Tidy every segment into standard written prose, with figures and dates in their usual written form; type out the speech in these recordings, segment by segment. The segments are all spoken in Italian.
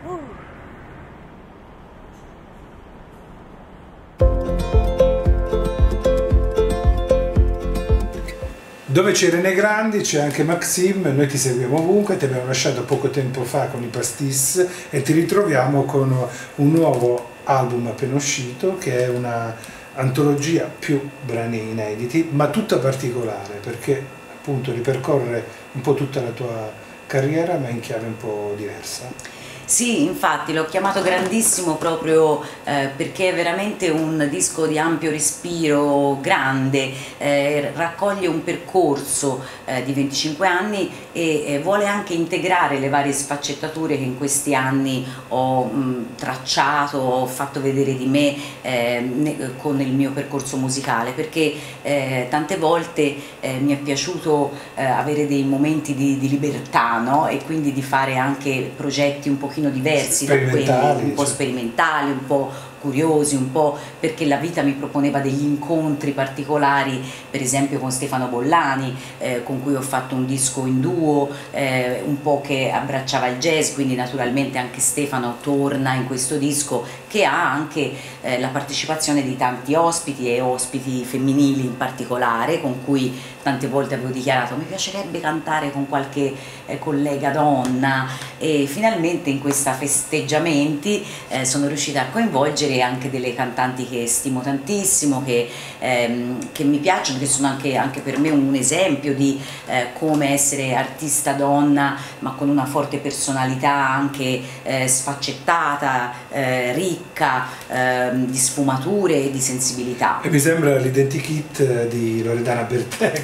Dove c'è René Grandi c'è anche Maxime, noi ti seguiamo ovunque, ti abbiamo lasciato poco tempo fa con i Pastis e ti ritroviamo con un nuovo album appena uscito che è una antologia più brani inediti, ma tutta particolare perché appunto ripercorre un po' tutta la tua carriera ma in chiave un po' diversa. Sì, infatti l'ho chiamato Grandissimo proprio perché è veramente un disco di ampio respiro, grande, raccoglie un percorso di 25 anni e vuole anche integrare le varie sfaccettature che in questi anni ho tracciato, ho fatto vedere di me con il mio percorso musicale, perché tante volte mi è piaciuto avere dei momenti di libertà, no? E quindi di fare anche progetti un pochino diversi da quelli, un po' sperimentali, un po' curiosi, un po' perché la vita mi proponeva degli incontri particolari, per esempio con Stefano Bollani, con cui ho fatto un disco in duo, un po' che abbracciava il jazz, quindi naturalmente anche Stefano torna in questo disco che ha anche la partecipazione di tanti ospiti e ospiti femminili in particolare, con cui tante volte avevo dichiarato mi piacerebbe cantare con qualche collega donna, e finalmente in questa festeggiamenti sono riuscita a coinvolgere anche delle cantanti che stimo tantissimo, che mi piacciono, che sono anche per me un esempio di come essere artista donna ma con una forte personalità anche sfaccettata, ricca di sfumature e di sensibilità. E mi sembra l'identikit di Loredana Bertè,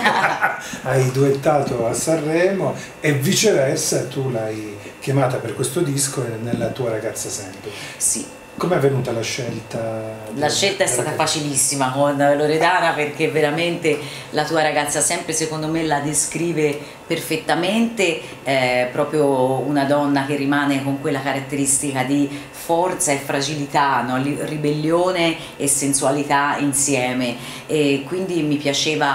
hai duettato a Sanremo e viceversa tu l'hai chiamata per questo disco nella tua ragazza sempre. Sì. Com'è venuta la scelta? La scelta è stata facilissima con Loredana, perché veramente La tua ragazza sempre secondo me la descrive perfettamente, proprio una donna che rimane con quella caratteristica di forza e fragilità, no? Ribellione e sensualità insieme, e quindi mi piaceva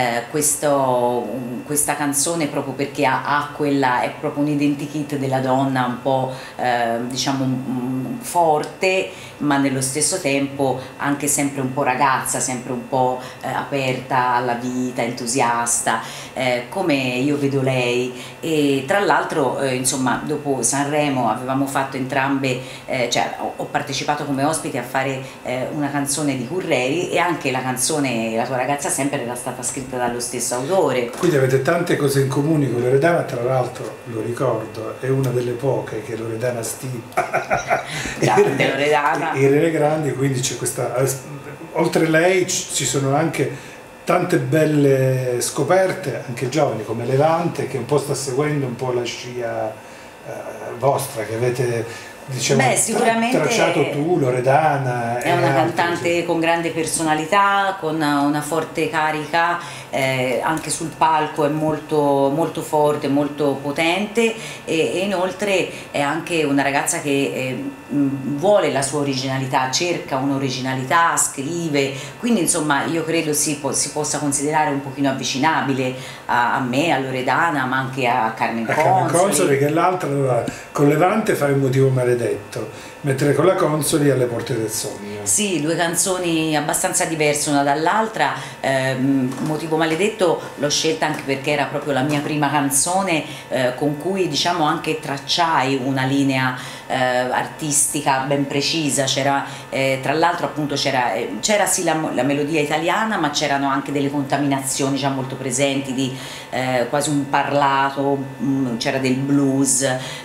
questa canzone proprio perché è proprio un identikit della donna un po' diciamo forte, ma nello stesso tempo anche sempre un po' ragazza, sempre un po' aperta alla vita, entusiasta, come io vedo lei. E tra l'altro insomma dopo Sanremo avevamo fatto entrambe, cioè ho partecipato come ospite a fare una canzone di Curreri, e anche la canzone La tua ragazza sempre era stata scritta dallo stesso autore. Quindi avete tante cose in comune con Loredana, tra l'altro lo ricordo, è una delle poche che Loredana stima. Grande Loredana. E René Grandi, quindi c'è questa, oltre a lei ci sono anche tante belle scoperte, anche giovani come Levante, che un po' sta seguendo un po' la scia vostra, che avete diciamo tracciato tu, Loredana. È una cantante con grande personalità, con una forte carica, anche sul palco è molto, molto forte, molto potente, e inoltre è anche una ragazza che vuole la sua originalità, cerca un'originalità, scrive, quindi insomma io credo si possa considerare un pochino avvicinabile a me, a Loredana, ma anche a Carmen Consoli. Che l'altra con Levante fa Il motivo maledetto, mentre con la Consoli Alle porte del sogno. Sì, due canzoni abbastanza diverse una dall'altra. Motivo maledetto l'ho scelta anche perché era proprio la mia prima canzone con cui diciamo anche tracciai una linea artistica ben precisa. C'era tra l'altro appunto c'era sì la melodia italiana, ma c'erano anche delle contaminazioni già molto presenti di quasi un parlato, c'era del blues,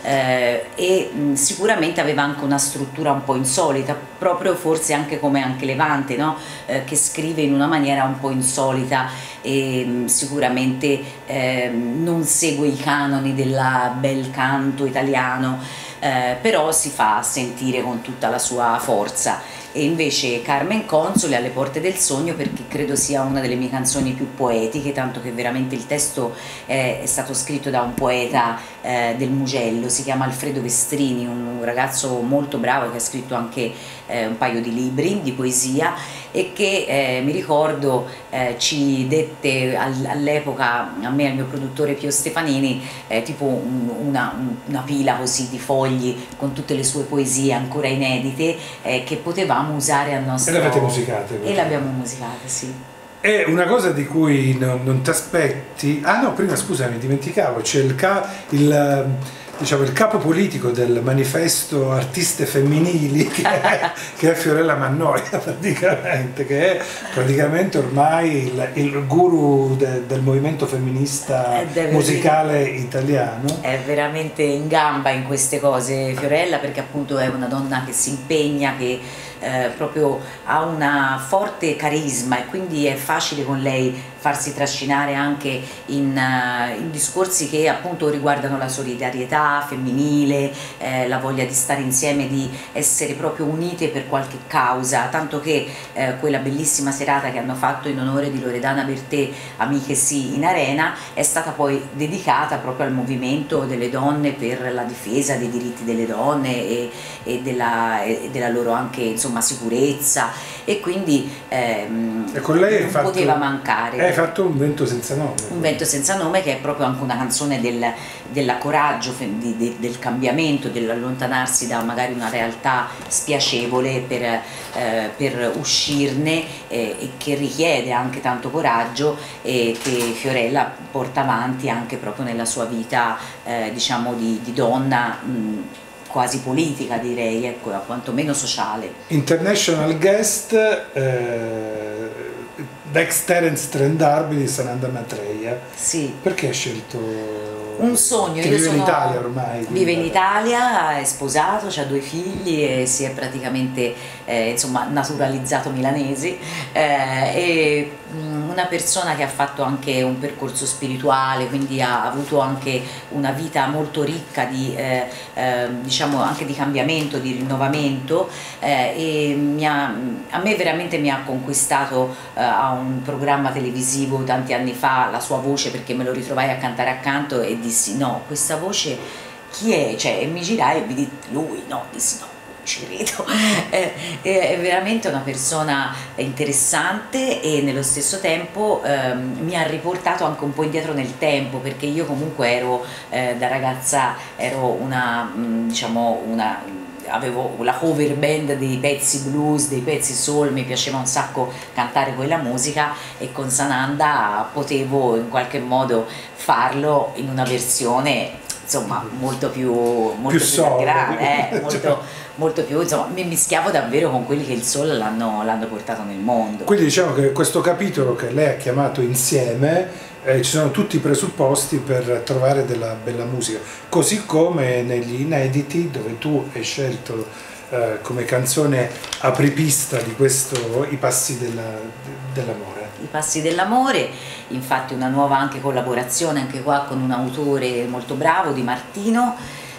e sicuramente aveva anche una struttura un po' insolita, proprio forse anche come anche Levante, no? Che scrive in una maniera un po' insolita e sicuramente non segue i canoni del bel canto italiano, però si fa sentire con tutta la sua forza. e invece Carmen Console Alle porte del sogno, perché credo sia una delle mie canzoni più poetiche, tanto che veramente il testo è stato scritto da un poeta del Mugello, si chiama Alfredo Vestrini, un ragazzo molto bravo che ha scritto anche un paio di libri di poesia e che mi ricordo ci dette all'epoca, a me e al mio produttore Pio Stefanini, tipo una pila così di fogli con tutte le sue poesie ancora inedite che potevamo usare al nostro... E le avete musicate? E le abbiamo musicate, sì. È una cosa di cui non ti aspetti. Ah no, prima scusami, dimenticavo, c'è diciamo, il capo politico del manifesto Artiste Femminili che è Fiorella Mannoia praticamente, che è praticamente ormai il guru del movimento femminista musicale italiano. È veramente in gamba in queste cose Fiorella, perché appunto è una donna che si impegna, che proprio ha una forte carisma e quindi è facile con lei farsi trascinare anche in discorsi che appunto riguardano la solidarietà femminile, la voglia di stare insieme, di essere proprio unite per qualche causa, tanto che quella bellissima serata che hanno fatto in onore di Loredana Bertè, Amiche sì, in Arena, è stata poi dedicata proprio al movimento delle donne per la difesa dei diritti delle donne e della loro anche insomma sicurezza, e quindi e con lei non poteva mancare. Hai fatto Un vento senza nome. Un vento senza nome, che è proprio anche una canzone del coraggio, del cambiamento, dell'allontanarsi da magari una realtà spiacevole per uscirne, e che richiede anche tanto coraggio, e che Fiorella porta avanti anche proprio nella sua vita diciamo di donna, quasi politica direi, ecco, quantomeno sociale. International guest ex Terence Trent D'Arby di Sananda Maitreya. Sì. Perché hai scelto? Un sogno. Che vive in Italia ormai. Vive in Italia, è sposato, ha 2 figli e si è praticamente insomma naturalizzato milanese, e una persona che ha fatto anche un percorso spirituale, quindi ha avuto anche una vita molto ricca di diciamo anche di cambiamento, di rinnovamento, e a me veramente mi ha conquistato a un programma televisivo tanti anni fa la sua voce, perché me lo ritrovai a cantare accanto e dissi no, questa voce chi è? Cioè, e mi girai e vidi lui, no, dissi no, ci credo. È veramente una persona interessante e nello stesso tempo mi ha riportato anche un po' indietro nel tempo, perché io comunque ero da ragazza ero diciamo avevo la cover band dei pezzi blues, dei pezzi soul, mi piaceva un sacco cantare quella musica, e con Sananda potevo in qualche modo farlo in una versione insomma molto più grande, molto più, insomma, mi mischiavo davvero con quelli che il soul l'hanno portato nel mondo. Quindi diciamo che questo capitolo che lei ha chiamato Insieme, ci sono tutti i presupposti per trovare della bella musica, così come negli inediti, dove tu hai scelto come canzone apripista di questo I passi dell'amore. I passi dell'amore, infatti una nuova anche collaborazione anche qua con un autore molto bravo, Di Martino,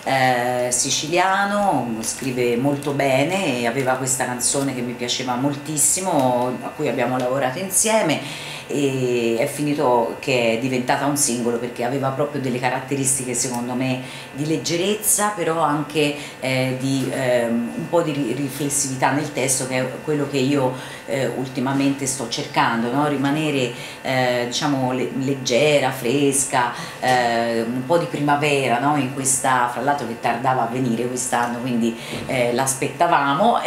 siciliano, scrive molto bene e aveva questa canzone che mi piaceva moltissimo, a cui abbiamo lavorato insieme, e è finito che è diventata un singolo, perché aveva proprio delle caratteristiche secondo me di leggerezza, però anche di un po' di riflessività nel testo, che è quello che io ultimamente sto cercando, no? Rimanere diciamo leggera, fresca, un po' di primavera, no? In questa, fra l'altro che tardava a venire quest'anno, quindi l'aspettavamo,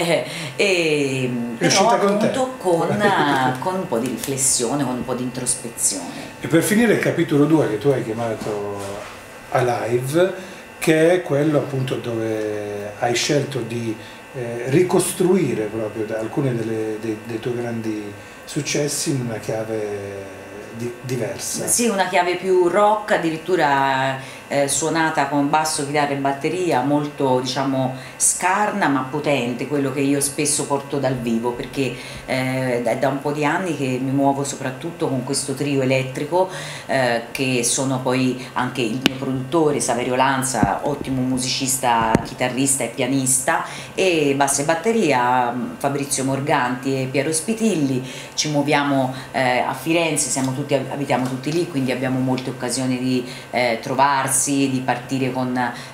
però appunto con un po' di riflessione, con un po' di introspezione. E per finire il capitolo 2 che tu hai chiamato Alive, che è quello appunto dove hai scelto di ricostruire proprio alcuni dei tuoi grandi successi in una chiave diversa. Sì, una chiave più rock, addirittura suonata con basso, chitarra e batteria, molto diciamo scarna ma potente, quello che io spesso porto dal vivo, perché è da un po' di anni che mi muovo soprattutto con questo trio elettrico, che sono poi anche il mio produttore Saverio Lanza, ottimo musicista, chitarrista e pianista, e bassa e batteria Fabrizio Morganti e Piero Spitilli. Ci muoviamo a Firenze, abitiamo tutti lì, quindi abbiamo molte occasioni di trovarsi, di partire con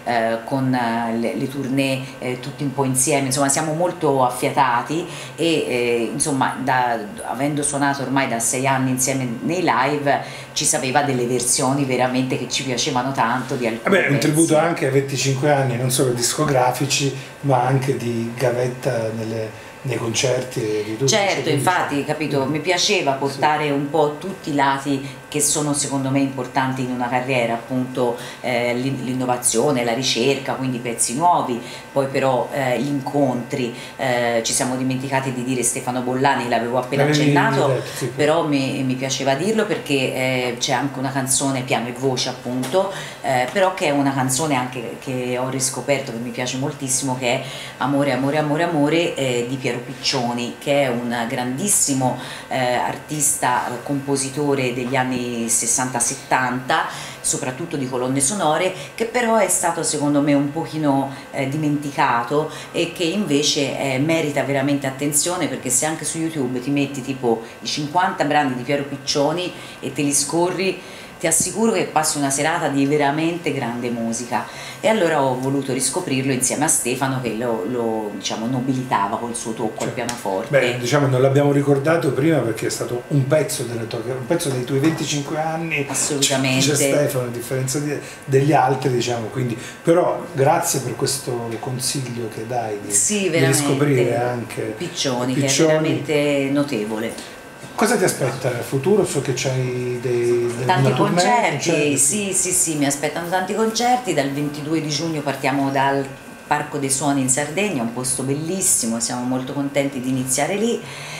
le tournée tutti un po' insieme, insomma siamo molto affiatati e insomma avendo suonato ormai da 6 anni insieme nei live ci sapeva delle versioni veramente che ci piacevano tanto di alcuni pezzi. Un tributo anche a 25 anni non solo discografici ma anche di gavetta nei concerti e di tutto. Certo, infatti, capito, mi piaceva portare un po' tutti i lati che sono secondo me importanti in una carriera, appunto l'innovazione, la ricerca, quindi pezzi nuovi, poi però gli incontri, ci siamo dimenticati di dire Stefano Bollani, l'avevo appena accennato, sì, però mi piaceva dirlo perché c'è anche una canzone piano e voce appunto, però che è una canzone anche che ho riscoperto che mi piace moltissimo, che è Amore, amore, amore, amore di Piero Piccioni, che è un grandissimo artista, compositore degli anni 60-70, soprattutto di colonne sonore, che però è stato secondo me un pochino dimenticato e che invece merita veramente attenzione, perché se anche su YouTube ti metti tipo i 50 brani di Piero Piccioni e te li scorri, ti assicuro che passi una serata di veramente grande musica. E allora ho voluto riscoprirlo insieme a Stefano, che lo diciamo, nobilitava col suo tocco al pianoforte. Beh, diciamo non l'abbiamo ricordato prima perché è stato un pezzo dei tuoi 25 anni. Assolutamente. C'è Stefano, a differenza degli altri, diciamo, quindi però grazie per questo consiglio che dai di riscoprire anche Piccioni, che è veramente notevole. Cosa ti aspetta nel futuro? So che c'hai tanti concerti, sì, mi aspettano tanti concerti. Dal 22 di giugno partiamo dal Parco dei Suoni in Sardegna, un posto bellissimo, siamo molto contenti di iniziare lì.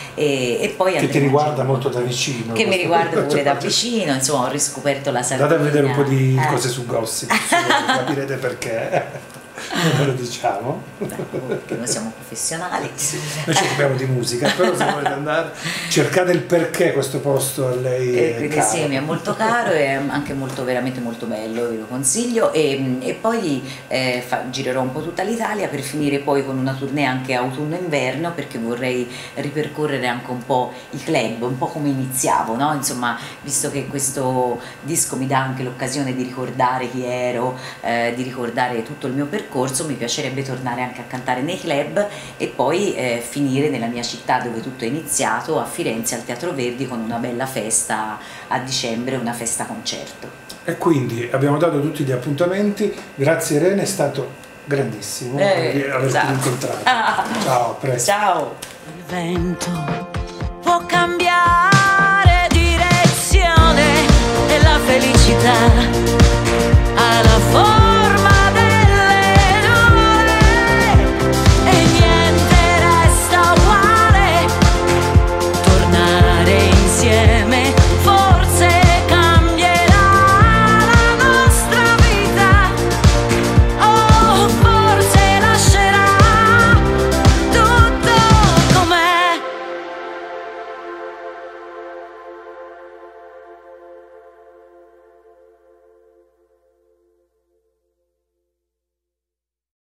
E poi che ti riguarda molto da vicino, che mi riguarda pure da vicino, insomma ho riscoperto la Sardegna. Andate a vedere un po' di cose su Gossip, capirete perché. Non ve lo diciamo, perché noi siamo professionali. Sì, noi ci occupiamo di musica, però se volete andare cercate il perché questo posto a lei è caro. Sì, mi è molto caro e anche veramente molto bello, ve lo consiglio, e poi girerò un po' tutta l'Italia per finire poi con una tournée anche autunno-inverno, perché vorrei ripercorrere anche un po' i club, un po' come iniziavo, no? Insomma, visto che questo disco mi dà anche l'occasione di ricordare chi ero, di ricordare tutto il mio percorso, mi piacerebbe tornare anche a cantare nei club e poi finire nella mia città dove tutto è iniziato, a Firenze al Teatro Verdi, con una bella festa a dicembre, una festa concerto. E quindi abbiamo dato tutti gli appuntamenti. Grazie Irene, è stato grandissimo averti incontrato. Ciao, a presto. Ciao. Il vento può cambiare direzione e la felicità